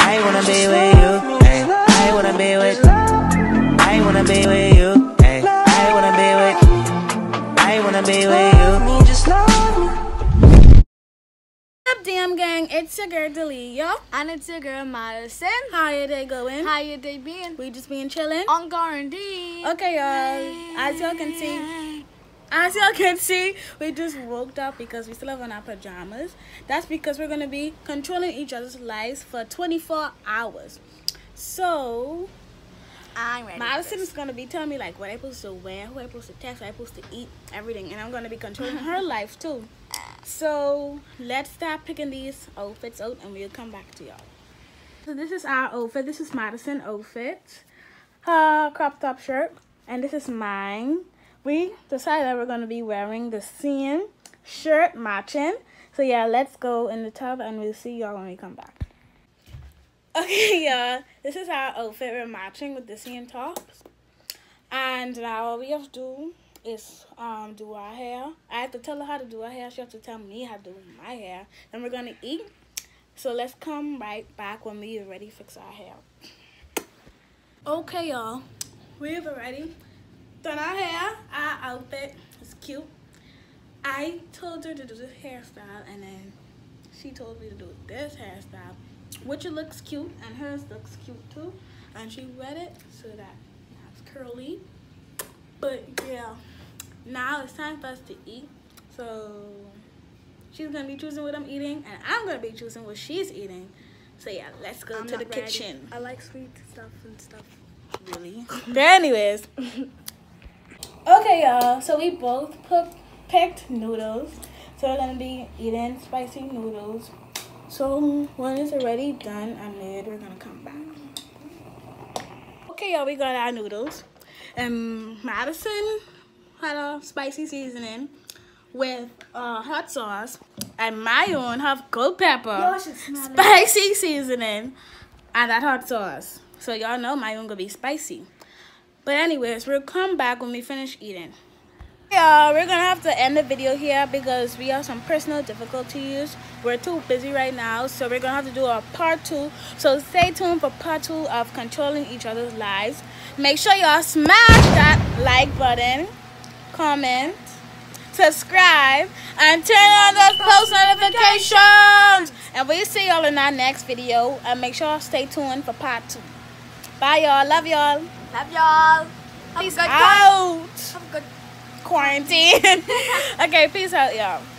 I wanna be with you. Ay, I wanna be with. I wanna be with you. Ay, I wanna be with. I wanna be with you. Just love me. What's up, damn gang? It's your girl Delia. And it's your girl Madison. How your day going? How your day been? We just been chilling On quarantine. Okay, y'all. As y'all can see, we just woke up because we still have on our pajamas. That's because we're gonna be controlling each other's lives for 24 hours. So I'm ready. Madison is gonna be telling me like what I'm supposed to wear, who I'm supposed to text, what I'm supposed to eat, everything, and I'm gonna be controlling her life too. So let's start picking these outfits out, and we'll come back to y'all. So this is our outfit. This is Madison's outfit, her crop top shirt, and this is mine. We decided that we're gonna be wearing the same shirt matching. So yeah, let's go in the tub, and we'll see y'all when we come back. Okay, y'all, this is our outfit. We're matching with the same tops, and now all we have to do is do our hair. I have to tell her how to do her hair. She has to tell me how to do my hair. Then we're gonna eat. So let's come right back when we already fix our hair. Okay, y'all, we've already done our hair. Our outfit is cute. I told her to do this hairstyle, and then she told me to do this hairstyle, which it looks cute, and hers looks cute too. And she read it so that it's curly. But yeah, now it's time for us to eat. So she's gonna be choosing what I'm eating, and I'm gonna be choosing what she's eating. So yeah, let's go to the kitchen. I like sweet stuff and stuff. Really? But anyways, okay, y'all. So we both picked noodles. So we're gonna be eating spicy noodles. So when it's already done and made, we're gonna come back. Okay, y'all, we got our noodles. And Madison had a spicy seasoning with hot sauce, and my own have cold pepper, spicy seasoning, and that hot sauce. So y'all know my own gonna be spicy. But anyways, we'll come back when we finish eating. Yeah, we're gonna have to end the video here because we have some personal difficulties. We're too busy right now, so we're gonna have to do a part 2. So stay tuned for part 2 of controlling each other's lives. Make sure y'all smash that like button, comment, subscribe, and turn on those post notifications. And we'll see y'all in our next video. And make sure y'all stay tuned for part 2. Bye, y'all. Love y'all. Love y'all. Peace out. Have a good Quarantine. Okay, peace out, y'all.